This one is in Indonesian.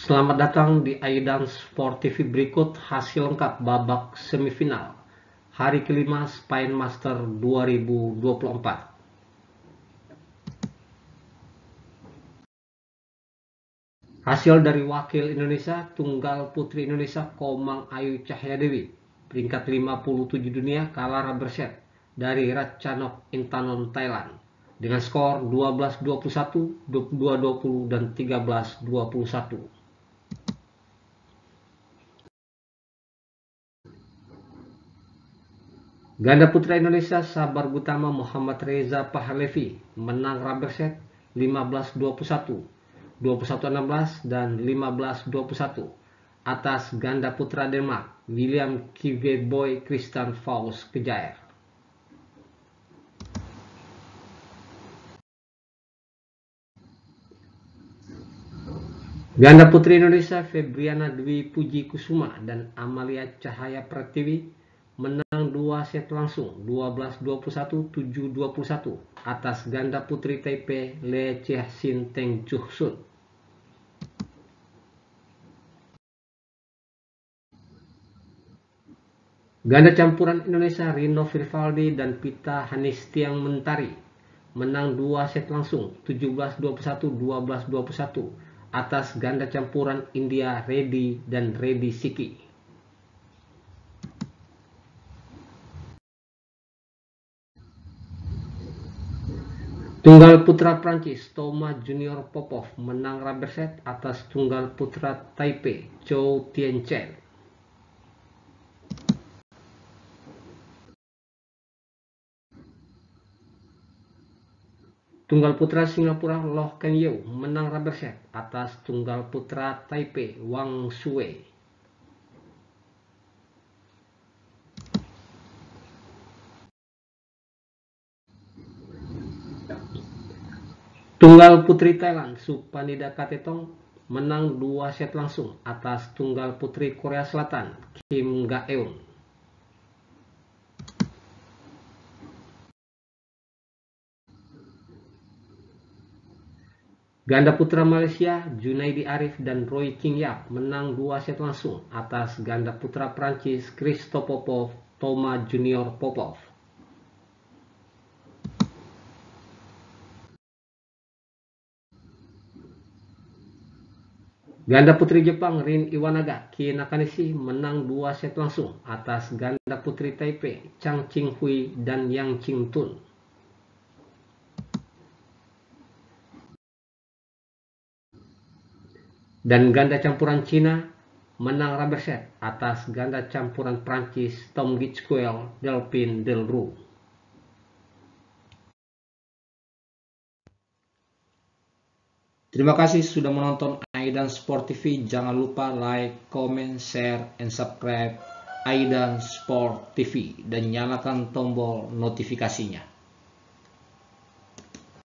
Selamat datang di Aidan Sport TV. Berikut hasil lengkap babak semifinal hari kelima Spine Master 2024. Hasil dari wakil Indonesia, tunggal putri Indonesia Komang Ayu Cahyadewi, peringkat 57 dunia, kalah rubber set dari Ratchanok Intanon Thailand dengan skor 12-21, 22-20, dan 13-21. Ganda putra Indonesia Sabar Gutama Muhammad Reza Pahlevi menang rubber set 15-21, 21-16, dan 15-21 atas ganda putra Denmark William Kveboy Christian Faust Kejair. Ganda putri Indonesia Febriana Dwi Puji Kusuma dan Amalia Cahaya Pratiwi menang 2 set langsung 12-21, 7-21 atas ganda putri Taipei Le Chia-Sin Teng Chuh-sun. Ganda campuran Indonesia Rino Firvaldi dan Pita Hanistiang Mentari menang 2 set langsung 17-21, 12-21 atas ganda campuran India Reddy dan Reddy Siki. Tunggal putra Prancis Thomas Junior Popov menang rubber set atas tunggal putra Taipei Chou Tien-chen. Tunggal putra Singapura Loh Ken Yew menang rubber set atas tunggal putra Taipei Wang Shuwei. Tunggal putri Thailand Supanida Katetong menang 2 set langsung atas tunggal putri Korea Selatan Kim Ga-eun. Ganda putra Malaysia Junaidi Arif dan Roy King Yap menang 2 set langsung atas ganda putra Prancis Christophe Popov Thomas Junior Popov. Ganda putri Jepang Rin Iwanaga Kie Nakanishi menang 2 set langsung atas ganda putri Taipei Chang Qinghui dan Yang Qingtun. Dan ganda campuran Cina menang rubber set atas ganda campuran Prancis Tom Gitschquel Delphine Delroux. Terima kasih sudah menonton Aidan Sport TV. Jangan lupa like, comment, share, and subscribe Aidan Sport TV dan nyalakan tombol notifikasinya.